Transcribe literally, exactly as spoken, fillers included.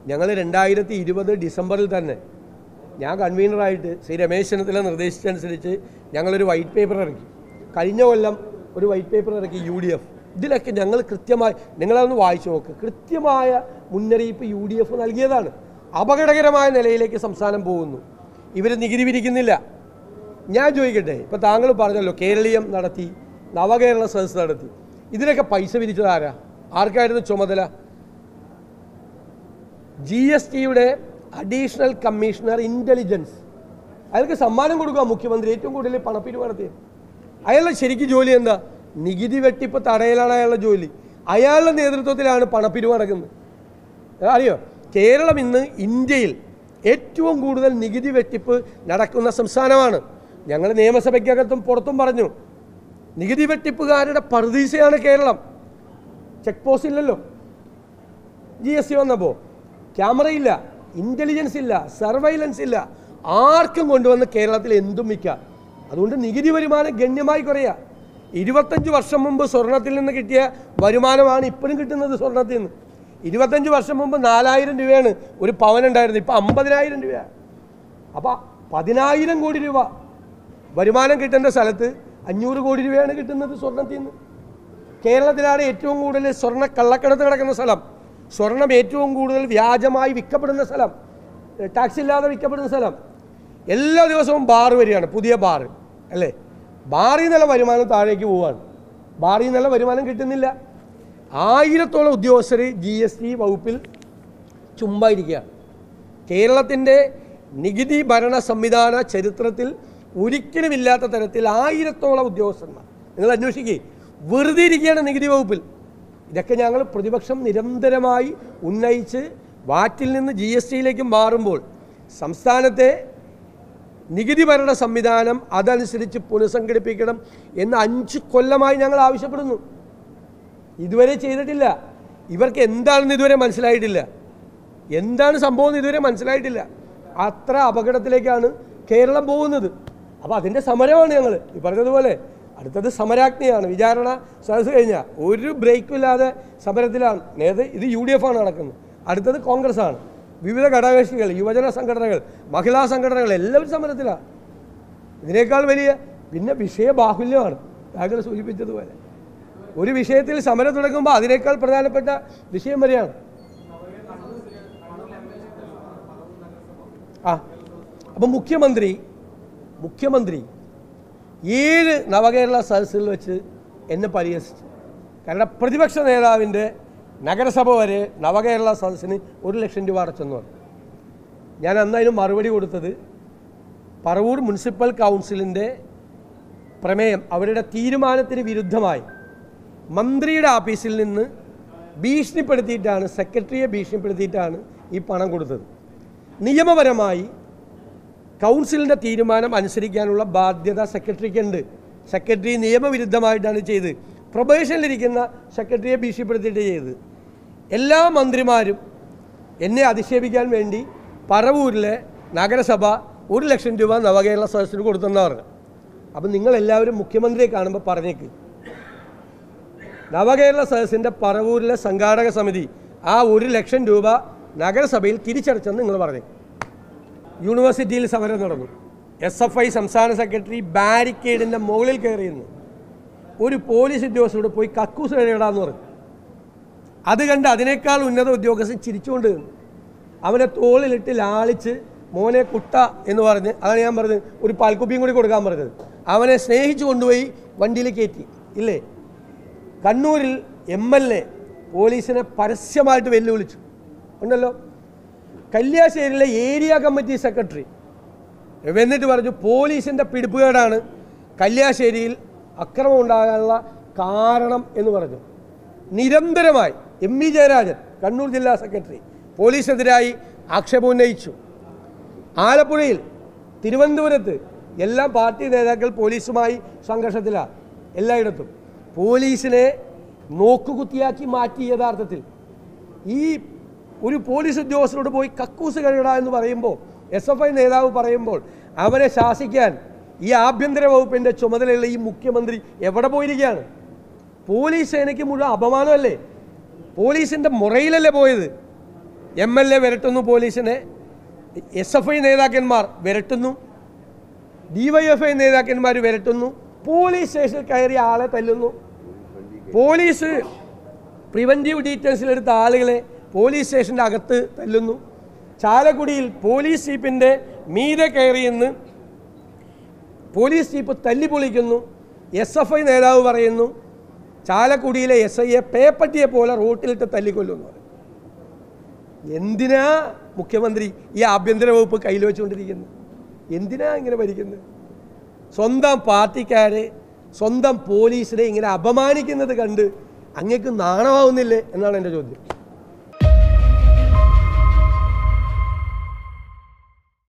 ഞങ്ങൾ രണ്ടായിരത്തി ഇരുപത് ഡിസംബറിൽ തന്നെ ഞാൻ കൺവീനറായിട്ട് ശ്രീ രമേശ് ചെന്നിത്തല നിർദ്ദേശിച്ചനുസരിച്ച് ഞങ്ങളൊരു വൈറ്റ് പേപ്പർ ഇറക്കി. കഴിഞ്ഞ കൊല്ലം ഒരു വൈറ്റ് പേപ്പർ ഇറക്കി യു ഡി എഫ്. ഇതിലൊക്കെ ഞങ്ങൾ കൃത്യമായി, നിങ്ങളതൊന്ന് വായിച്ചു നോക്ക്, കൃത്യമായ മുന്നറിയിപ്പ് യു ഡി എഫ് നൽകിയതാണ്. അപകടകരമായ നിലയിലേക്ക് സംസ്ഥാനം പോകുന്നു, ഇവർ നികുതി പിരിക്കുന്നില്ല. ഞാൻ ചോദിക്കട്ടെ, ഇപ്പോൾ താങ്കൾ പറഞ്ഞല്ലോ കേരളീയം നടത്തി, നവകേരള സദസ്സ് നടത്തി, ഇതിനൊക്കെ പൈസ പിരിച്ചത് ആരാ? ആർക്കായിരുന്നു ചുമതല? ജി എസ് ടിയുടെ അഡീഷണൽ കമ്മീഷണർ ഇൻ്റലിജൻസ്, അയാൾക്ക് സമ്മാനം കൊടുക്കുക മുഖ്യമന്ത്രി, ഏറ്റവും കൂടുതൽ പണപ്പിരിവ് നടത്തിയത്. അയാളുടെ ശരിക്കും ജോലി എന്താ? നികുതി വെട്ടിപ്പ് തടയലാണ് അയാളുടെ ജോലി. അയാളുടെ നേതൃത്വത്തിലാണ് പണപ്പിരിവ് നടക്കുന്നത്. അറിയോ, കേരളം ഇന്ന് ഇന്ത്യയിൽ ഏറ്റവും കൂടുതൽ നികുതി വെട്ടിപ്പ് നടക്കുന്ന സംസ്ഥാനമാണ്. ഞങ്ങൾ നിയമസഭയ്ക്കകത്തും പുറത്തും പറഞ്ഞു, നികുതി വെട്ടിപ്പുകാരുടെ പറുദീസയാണ് കേരളം. ചെക്ക് പോസ്റ്റ് ഇല്ലല്ലോ, ജി എസ് ടി വന്നപ്പോൾ ക്യാമറയില്ല, ഇൻ്റലിജൻസ് ഇല്ല, സർവൈലൻസ് ഇല്ല, ആർക്കും കൊണ്ടുവന്ന് കേരളത്തിൽ എന്തും വിൽക്കാം. അതുകൊണ്ട് നികുതി വരുമാനം ഗണ്യമായി കുറയുക. ഇരുപത്തഞ്ച് വർഷം മുമ്പ് സ്വർണത്തിൽ നിന്ന് കിട്ടിയ വരുമാനമാണ് ഇപ്പോഴും കിട്ടുന്നത് സ്വർണത്തിൽ നിന്ന്. ഇരുപത്തഞ്ച് വർഷം മുമ്പ് നാലായിരം രൂപയാണ് ഒരു പവനുണ്ടായിരുന്നത്, ഇപ്പോൾ അമ്പതിനായിരം രൂപയാണ്. അപ്പോൾ പതിനായിരം കോടി രൂപ വരുമാനം കിട്ടേണ്ട സ്ഥലത്ത് അഞ്ഞൂറ് കോടി രൂപയാണ് കിട്ടുന്നത് സ്വർണത്തിൽ നിന്ന്. കേരളത്തിലാണ് ഏറ്റവും കൂടുതൽ സ്വർണ്ണ കള്ളക്കടത്ത് കിടക്കുന്ന സ്ഥലം, സ്വർണം ഏറ്റവും കൂടുതൽ വ്യാജമായി വിൽക്കപ്പെടുന്ന സ്ഥലം, ടാക്സ് ഇല്ലാതെ വിൽക്കപ്പെടുന്ന സ്ഥലം. എല്ലാ ദിവസവും ബാർ വരികയാണ്, പുതിയ ബാർ അല്ലേ? ബാറിൽ നിന്നുള്ള വരുമാനം താഴേക്ക് പോവുകയാണ്, ബാറിൽ നിന്നുള്ള വരുമാനം കിട്ടുന്നില്ല. ആയിരത്തോളം ഉദ്യോഗസ്ഥർ ജി എസ് ടി വകുപ്പിൽ ചുമ്പായിരിക്കുകയാണ്. കേരളത്തിൻ്റെ നികുതി ഭരണ സംവിധാന ചരിത്രത്തിൽ ഒരിക്കലും ഇല്ലാത്ത തരത്തിൽ ആയിരത്തോളം ഉദ്യോഗസ്ഥന്മാർ, നിങ്ങൾ അന്വേഷിക്കുക, വെറുതെ ഇരിക്കുകയാണ് നികുതി വകുപ്പിൽ. ഇതൊക്കെ ഞങ്ങൾ പ്രതിപക്ഷം നിരന്തരമായി ഉന്നയിച്ച് വാറ്റിൽ നിന്ന് ജി എസ് ടിയിലേക്ക് മാറുമ്പോൾ സംസ്ഥാനത്തെ നികുതി ഭരണ സംവിധാനം അതനുസരിച്ച് പുനഃസംഘടിപ്പിക്കണം എന്ന് അഞ്ച് കൊല്ലമായി ഞങ്ങൾ ആവശ്യപ്പെടുന്നു. ഇതുവരെ ചെയ്തിട്ടില്ല. ഇവർക്ക് എന്താണെന്ന് ഇതുവരെ മനസ്സിലായിട്ടില്ല, എന്താണ് സംഭവം എന്ന് ഇതുവരെ മനസ്സിലായിട്ടില്ല. അത്ര അപകടത്തിലേക്കാണ് കേരളം പോകുന്നത്. അപ്പോൾ അതിൻ്റെ സമരമാണ് ഞങ്ങൾ ഈ പറഞ്ഞതുപോലെ. അടുത്തത് സമരാഗ്നിയാണ്. വിചാരണ സദസ്സ് കഴിഞ്ഞാൽ ഒരു ബ്രേക്കും ഇല്ലാതെ സമരത്തിലാണ്. നേരത്തെ ഇത് യു ഡി എഫ് ആണ് നടക്കുന്നത്, അടുത്തത് കോൺഗ്രസ് ആണ്. വിവിധ ഘടകകക്ഷികൾ, യുവജന സംഘടനകൾ, മഹിളാ സംഘടനകൾ എല്ലാവരും സമരത്തിലാണ്. ഇതിനേക്കാൾ വലിയ പിന്നെ വിഷയബാഹുല്യമാണ് താങ്കൾ സൂചിപ്പിച്ചതുപോലെ. ഒരു വിഷയത്തിൽ സമരം തുടങ്ങുമ്പോൾ അതിനേക്കാൾ പ്രധാനപ്പെട്ട വിഷയം വരെയാണ്. ആ അപ്പം മുഖ്യമന്ത്രി മുഖ്യമന്ത്രി ഏഴ് നവകേരള സദസ്സിൽ വെച്ച് എന്നെ പരിഹസിച്ചു. കാരണം പ്രതിപക്ഷ നേതാവിൻ്റെ നഗരസഭ വരെ നവകേരള സദസ്സിന് ഒരു ലക്ഷം രൂപ അടച്ചെന്ന് പറഞ്ഞു. ഞാൻ അന്നതിന് മറുപടി കൊടുത്തത് പറവൂർ മുനിസിപ്പൽ കൗൺസിലിൻ്റെ പ്രമേയം, അവരുടെ തീരുമാനത്തിന് വിരുദ്ധമായി മന്ത്രിയുടെ ഓഫീസിൽ നിന്ന് ഭീഷണിപ്പെടുത്തിയിട്ടാണ്, സെക്രട്ടറിയെ ഭീഷണിപ്പെടുത്തിയിട്ടാണ് ഈ പണം കൊടുത്തത്. നിയമപരമായി കൗൺസിലിൻ്റെ തീരുമാനം അനുസരിക്കാനുള്ള ബാധ്യത സെക്രട്ടറിക്കുണ്ട്. സെക്രട്ടറി നിയമവിരുദ്ധമായിട്ടാണ് ചെയ്ത്, പ്രൊബേഷനിലിരിക്കുന്ന സെക്രട്ടറിയെ ഭീഷണിപ്പെടുത്തിയിട്ട് ചെയ്ത്. എല്ലാ മന്ത്രിമാരും എന്നെ അധിക്ഷേപിക്കാൻ വേണ്ടി പറവൂരിലെ നഗരസഭ ഒരു ലക്ഷം രൂപ നവകേരള സദസ്സിന് കൊടുത്തെന്ന് പറഞ്ഞു. അപ്പം നിങ്ങളെല്ലാവരും മുഖ്യമന്ത്രിയെ കാണുമ്പോൾ പറഞ്ഞേക്ക്, നവകേരള സദസ്സിൻ്റെ പറവൂരിലെ സംഘാടക സമിതി ആ ഒരു ലക്ഷം രൂപ നഗരസഭയിൽ തിരിച്ചടച്ചെന്ന് നിങ്ങൾ പറഞ്ഞു. യൂണിവേഴ്സിറ്റിയിൽ സമരം നടന്നു. എസ് എഫ് ഐ സംസ്ഥാന സെക്രട്ടറി ബാരിക്കേഡിൻ്റെ മുകളിൽ കയറിയിരുന്നു. ഒരു പോലീസ് ഉദ്യോഗസ്ഥരോട് പോയി കക്കൂസ് കഴിയടാന്ന് പറഞ്ഞു. അത് കണ്ട് അതിനേക്കാൾ ഉന്നത ഉദ്യോഗസ്ഥൻ ചിരിച്ചുകൊണ്ട് നിന്നു. അവനെ തോളിലിട്ട് ലാളിച്ച് മോനെ കുട്ട എന്ന് പറഞ്ഞ്, അതാണ് ഞാൻ പറഞ്ഞത്, ഒരു പാൽക്കുപ്പിയും കൂടി കൊടുക്കാൻ പറഞ്ഞത്. അവനെ സ്നേഹിച്ചു കൊണ്ടുപോയി വണ്ടിയിൽ കയറ്റി. ഇല്ലേ, കണ്ണൂരിൽ എം എൽ എ പോലീസിനെ പരസ്യമായിട്ട് വെല്ലുവിളിച്ചു ഉണ്ടല്ലോ. കല്യാശ്ശേരിയിലെ ഏരിയ കമ്മിറ്റി സെക്രട്ടറി എന്നിട്ട് പറഞ്ഞു പോലീസിൻ്റെ പിടിപ്പുകേടാണ് കല്യാശ്ശേരിയിൽ അക്രമം ഉണ്ടാകാനുള്ള കാരണം എന്ന് പറഞ്ഞു. നിരന്തരമായി എം വി ജയരാജൻ കണ്ണൂർ ജില്ലാ സെക്രട്ടറി പോലീസിനെതിരായി ആക്ഷേപം ഉന്നയിച്ചു. ആലപ്പുഴയിൽ, തിരുവനന്തപുരത്ത് എല്ലാം പാർട്ടി നേതാക്കൾ പോലീസുമായി സംഘർഷത്തിലാണ്. എല്ലായിടത്തും പോലീസിനെ നോക്കുകുത്തിയാക്കി മാറ്റി. യഥാർത്ഥത്തിൽ ഈ ഒരു പോലീസ് ഉദ്യോഗസ്ഥരോട് പോയി കക്കൂസ് കഴിയട എന്ന് പറയുമ്പോൾ, എസ് എഫ് ഐ നേതാവ് പറയുമ്പോൾ അവരെ ശാസിക്കാൻ ഈ ആഭ്യന്തര വകുപ്പിൻ്റെ ചുമതലയുള്ള ഈ മുഖ്യമന്ത്രി എവിടെ പോയിരിക്കുകയാണ്? പോലീസ് സേനയ്ക്ക് മുഴുവൻ അപമാനമല്ലേ? പോലീസിൻ്റെ മുറയിലല്ലേ പോയത്? എം എൽ എ വിരട്ടുന്നു പോലീസിനെ, എസ് എഫ് ഐ നേതാക്കന്മാർ വിരട്ടുന്നു, ഡി വൈ എഫ് ഐ നേതാക്കന്മാർ വിരട്ടുന്നു, പോലീസ് സ്റ്റേഷനിൽ കയറിയ ആളെ തല്ലുന്നു. പോലീസ് പ്രിവൻറ്റീവ് ഡീറ്റെയിൽസിലെടുത്ത ആളുകളെ പോലീസ് സ്റ്റേഷൻ്റെ അകത്ത് തല്ലുന്നു. ചാലക്കുടിയിൽ പോലീസ് ജീപ്പിൻ്റെ മീതെ കയറിയെന്ന് പോലീസ് ജീപ്പ് തല്ലിപ്പൊളിക്കുന്നു. എസ് എഫ് ഐ നേതാവ് പറയുന്നു ചാലക്കുടിയിലെ എസ് ഐയെ പേപ്പറ്റിയെ പോലെ റോട്ടിലിട്ട് തല്ലിക്കൊല്ലുന്നു. എന്തിനാ മുഖ്യമന്ത്രി ഈ ആഭ്യന്തര വകുപ്പ് കയ്യിൽ വെച്ചുകൊണ്ടിരിക്കുന്നത്? എന്തിനാ ഇങ്ങനെ ഭരിക്കുന്നത്? സ്വന്തം പാർട്ടിക്കാരെ, സ്വന്തം പോലീസിനെ ഇങ്ങനെ അപമാനിക്കുന്നത് കണ്ട് അങ്ങേക്ക് നാണമാവുന്നില്ലേ എന്നാണ് എൻ്റെ ചോദ്യം.